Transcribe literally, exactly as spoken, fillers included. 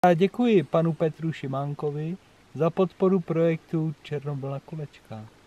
Já děkuji panu Petru Šimánkovi za podporu projektu Černobyl na kolečkách.